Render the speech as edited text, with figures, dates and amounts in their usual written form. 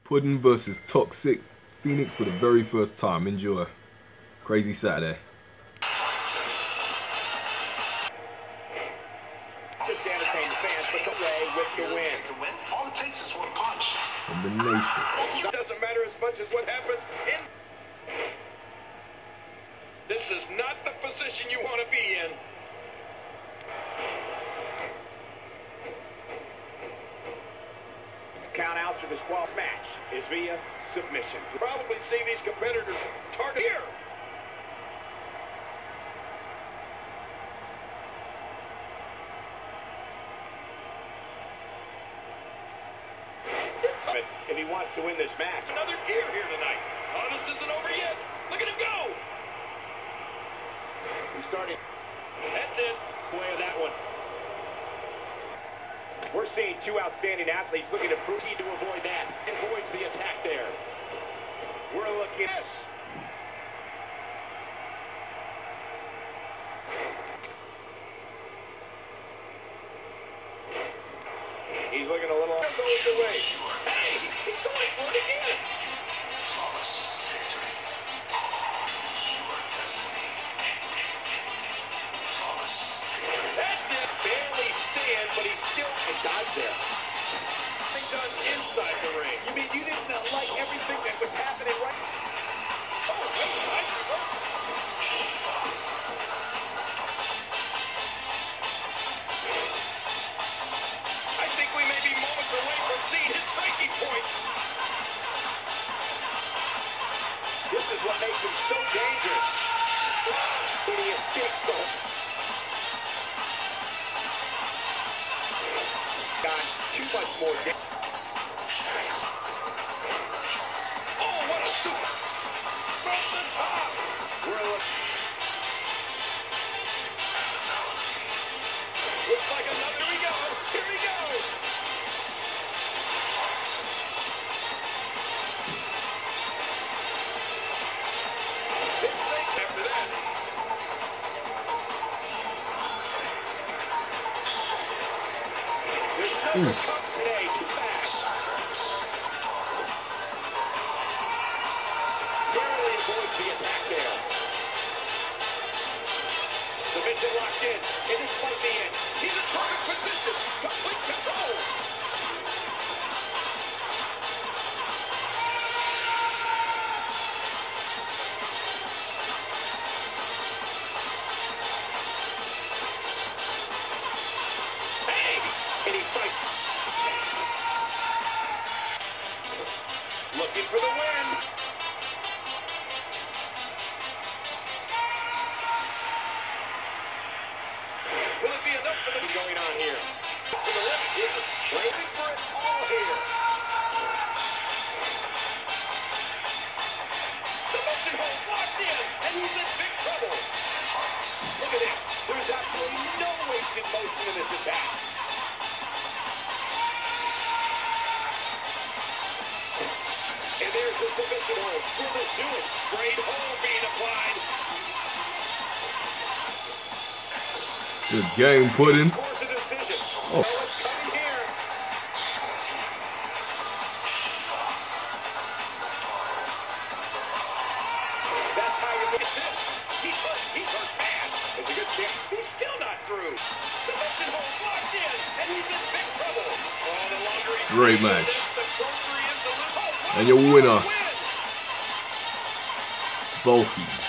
Puddin versus Toxic Phoenix for the very first time. Enjoy. Crazy Saturday. Just to entertain the fans, but the way with the win. All it takes is one punch. Combination. It doesn't matter as much as what happens in. This is not the position you want to be in. Count out to this 12th match is via submission. You'll probably see these competitors target here. If he wants to win this match. Another gear here tonight. Oh, this isn't over yet. Look at him go. He's starting. That's it. Way of that one. We're seeing two outstanding athletes looking to prove to avoid that. Avoids the attack there. We're looking at this. He's looking a little goes away. Hey, he's going for it again. That did barely stand, but he still died there. Done inside the ring. You mean you didn't like everything that was happening right? Oh, that's a nice reversal. I think we may be moments away from seeing his breaking point. This is what makes him so dangerous. But he escapes the whole. Got too much more damage. Oh, what a super. From the top. Looks like another. Here we go. Here we go. Big break after that. There's no cup today. Too fast. Barely avoids the attack there. Submission locked in. It is like the end. He's in perfect position. Complete control. Hey! And he fights. Looking for the win. Will it be enough for them going on here? To the left here. Waiting for it all here. Submission hold locked in, and he's in big trouble. Look at this. There's absolutely no wasted motion in this attack. And there's the submission hold. Will this do it? Great hold being applied. Good game, Puddin. Force a decision. Oh. Well, it's coming here. That's how you make it. He's hurt bad. It's a good chance. He's still not through. Submission hold locked in, and he's in big trouble. Oh, the longer he Great stays, match. the closer he is to lose. Oh, And your winner, win. Bulky.